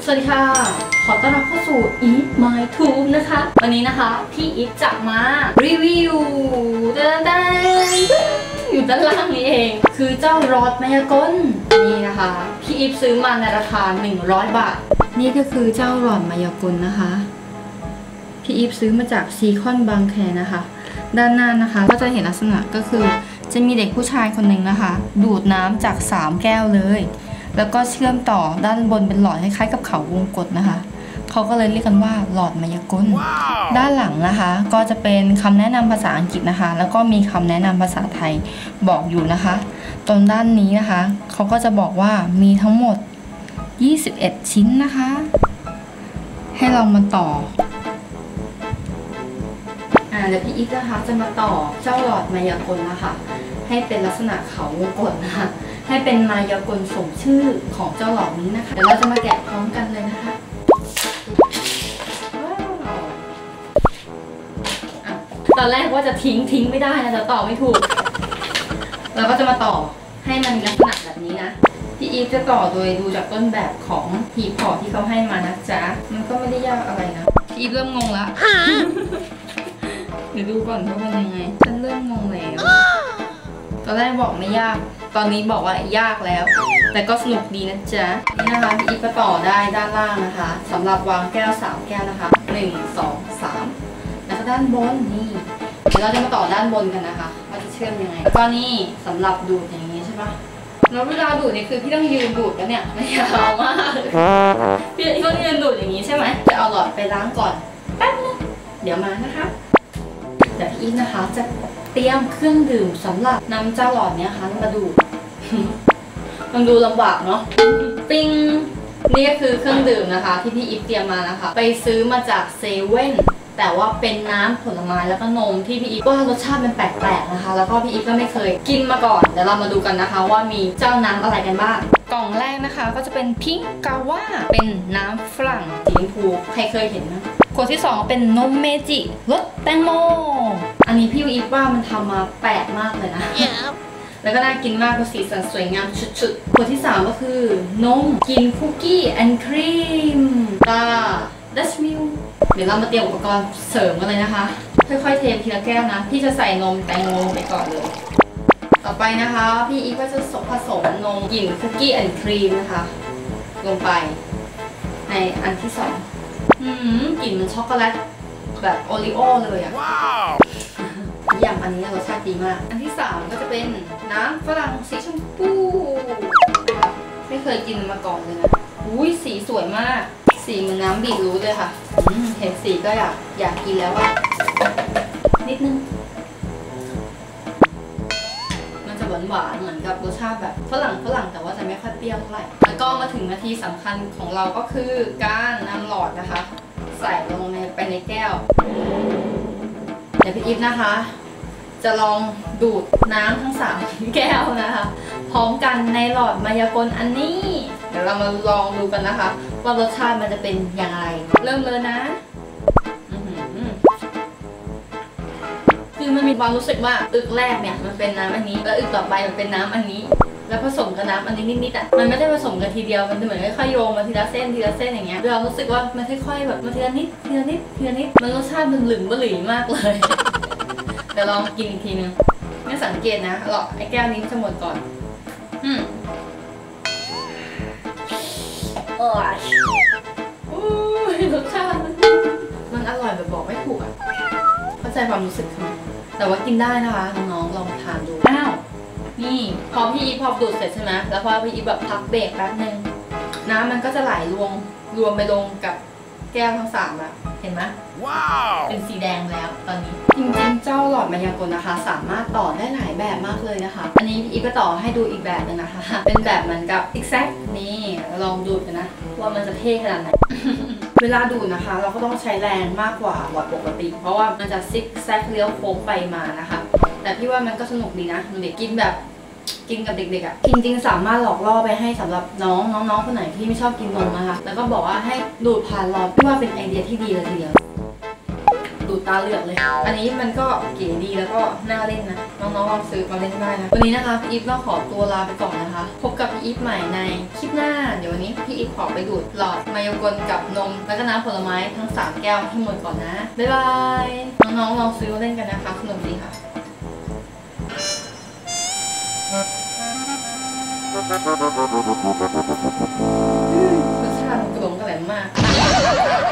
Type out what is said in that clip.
วัสดีค่ะขอต้อนรับเข้าสู่ Eat My Tube นะคะวันนี้นะคะพี่อีฟจะมารีวิวอยู่ด้านล่างนี้เองคือเจ้าหลอดมายากลนี่นะคะพี่อีฟซื้อมาในราคา100 บาทนี่ก็คือเจ้าหลอดมายากลนะคะพี่อีฟซื้อมาจากซีคอนบางแคนะคะด้านหน้านะคะก็จะเห็นลักษณะก็คือจะมีเด็กผู้ชายคนหนึ่งนะคะดูดน้ำจาก3 แก้วเลยแล้วก็เชื่อมต่อด้านบนเป็นหลอดคล้ายๆกับเขาวงกตนะคะเขาก็เลยเรียกกันว่าหลอดมายากล ด้านหลังนะคะก็จะเป็นคำแนะนำภาษาอังกฤษนะคะแล้วก็มีคำแนะนำภาษาไทยบอกอยู่นะคะตรงด้านนี้นะคะเขาก็จะบอกว่ามีทั้งหมด21 ชิ้นนะคะให้เรามาต่อเดี๋ยวพี่อีฟนะคะจะมาต่อเจ้าหลอดมายากลนะคะให้เป็นลักษณะเขาวงกตนะคะให้เป็นมายากลสมชื่อของเจ้าหลอดนี้นะคะเดี๋ยวเราจะมาแกะพร้อมกันเลยนะคะตอนแรกว่าจะทิ้งไม่ได้นะแต่ต่อไม่ถูกเราก็จะมาต่อให้มันลักษณะแบบนี้นะพี่อีฟจะต่อโดยดูจากต้นแบบของหีบห่อที่เขาให้มานะจ๊ะมันก็ไม่ได้ยากอะไรนะพี่อีฟเริ่มงงละเดี๋ยวดูก่อนว่าเป็นยังไงฉันเริ่มงงแล้วตอนแรกบอกไม่ยากตอนนี้บอกว่ายากแล้วแต่ก็สนุกดีนะจ๊ะนี่นะคะพี่อีฟก็ต่อได้ด้านล่างนะคะสำหรับวางแก้ว3 แก้วนะคะ1 2 3แล้วก็ด้านบนนี่เดี๋ยวเราจะมาต่อด้านบนกันนะคะว่าจะเชื่อมยังไงก็นี่สำหรับดูดอย่างนี้ใช่ปะแล้วเวลาดูดนี่คือพี่ต้องยืนดูดกันเนี่ยไม่ยาวมากพี่ต้องยืนดูดอย่างนี้ใช่ไหมจะเอาหลอดไปล้างก่อนแป๊บนึงเดี๋ยวมานะคะเดี๋ยวพี่อีฟนะคะจะเตรียมเครื่องดื่มสำหรับนำเจ้าหลอดเนี้ยค่ะมาดูดมันดูลำบากเนาะปิ้งนี่ก็คือเครื่องดื่มนะคะที่พี่อีฟเตรียมมานะคะไปซื้อมาจากเซเว่นแต่ว่าเป็นน้ำผลไม้แล้วก็นมที่พี่อีฟว่ารสชาติมันแปลกๆนะคะแล้วก็พี่อีฟก็ไม่เคยกินมาก่อนเดี๋ยวเรามาดูกันนะคะว่ามีเจ้าน้ำอะไรกันบ้างกล่องแรกนะคะก็จะเป็นพิงกาว่าเป็นน้ำฝรั่งสีชมพูใครเคยเห็นนะขวดที่2เป็นนมเมจิรสแตงโมอันนี้พี่อีฟว่ามันทำมาแปลกมากเลยนะ แล้วก็น่ากินมากเพราะสีสันสวยงามชุดๆขวดที่3ก็คือนมกินคุกกี้แอนด์ครีมดัชมิลเดี๋ยวเรามาเตรียมอุปกรณ์เสริมกันเลยนะคะค่อยๆเททีละแก้วนะพี่จะใส่นมแตงโมไปก่อนเลยต่อไปนะคะพี่อีฟก็จะผสมนมกลิ่นคุกกี้แอนด์ครีมนะคะลงไปในอันที่2กลิ่นมันช็อกโกแลตแบบโอริโอเลยอะอย่างอันนี้รสชาติดีมากอันที่3ก็จะเป็นน้ำฝรั่งสีชมพูไม่เคยกินมาก่อนเลยนะอุ้ยสีสวยมากสีเหมือนน้ำบีทรูทเลยค่ะเห็นสีก็อยากกินแล้วอะนิดนึงมันจะหวานเหมือนกับรสชาติแบบฝรั่งแต่ว่าจะไม่ค่อยเปรี้ยวเท่าไหร่แล้วก็มาถึงนาทีสำคัญของเราก็คือการนำหลอดนะคะใส่ลงไปในแก้วเดี๋ยวพี่อีฟนะคะจะลองดูดน้ำทั้ง3 แก้วนะคะพร้อมกันในหลอดมายากลอันนี้เดี๋ยวเรามาลองดูกันนะคะว่ารสชาติมันจะเป็นอย่างไรเริ่มเลยนะคือมันมีความรู้สึกว่าอึกแรกเนี่ยมันเป็นน้ำอันนี้แล้วอึกต่อไปมันเป็นน้ำอันนี้แล้วผสมกับน้ำอันนี้นิดๆอ่ะมันไม่ได้ผสมกันทีเดียวมันเหมือนค่อยๆโยงมาทีละเส้นอย่างเงี้ยเรารู้สึกว่ามันค่อยๆแบบมาทีละนิดมันรสชาติมันหลึงบะหลี่มากเลยเดี๋ยวลองกินอีกทีนึงไม่สังเกตนะหรอกไอ้แก้วนี้จะหมดก่อนรสชาติมันอร่อยแบบบอกไม่ถูกอ่ะเข้าใจความรู้สึกใช่ไหมแต่ว่ากินได้นะคะน้องๆลองทานดูอ้าวนี่พอพี่อีฟดูดเสร็จใช่ไหมแล้วพอพี่อีฟแบบพักเบรกแป๊บนึงน้ำมันก็จะไหลรวมไปลงกับแก้วทั้ง3แล้วเห็นไหมว้าวเป็นสีแดงแล้วตอนนี้จริงๆเจ้าหลอดมายากลนะคะสามารถต่อได้หลายแบบมากเลยนะคะอันนี้พี่อีฟก็ต่อให้ดูอีกแบบนึงนะคะเป็นแบบเหมือนกับซิกแซกนี่ลองดูกันนะว่ามันจะเท่ขนาดไหน เวลาดูดนะคะเราก็ต้องใช้แรงมากกว่าหลอดปกติเพราะว่ามันจะซิกแซกเลี้ยวโค้งไปมานะคะแต่พี่ว่ามันก็สนุกดีนะเด็กกินแบบกินกับเด็กๆอ่ะจริงๆสามารถหลอกล่อไปให้สำหรับน้องคนไหนที่ไม่ชอบกินนมนะคะแล้วก็บอกว่าให้ดูดผ่านหลอดพี่ว่าเป็นไอเดียที่ดีเลยทีเดียวดูดตาเหลือกเลยอันนี้มันก็เก๋ดีแล้วก็น่าเล่นนะน้องๆลองซื้อมาเล่นได้นะวันนี้นะคะพี่อีฟต้องขอตัวลาไปก่อนนะคะพบกับพี่อีฟใหม่ในคลิปหน้าเดี๋ยววันนี้พี่อีฟขอไปดูดหลอดมายากลกับนมแล้วก็น้ำผลไม้ทั้ง3แก้วให้หมดก่อนนะบ๊ายบายน้องๆลองซื้อมาเล่นกันนะคะสนุกดีค่ะรสชาติกระหลงกระแหลมมาก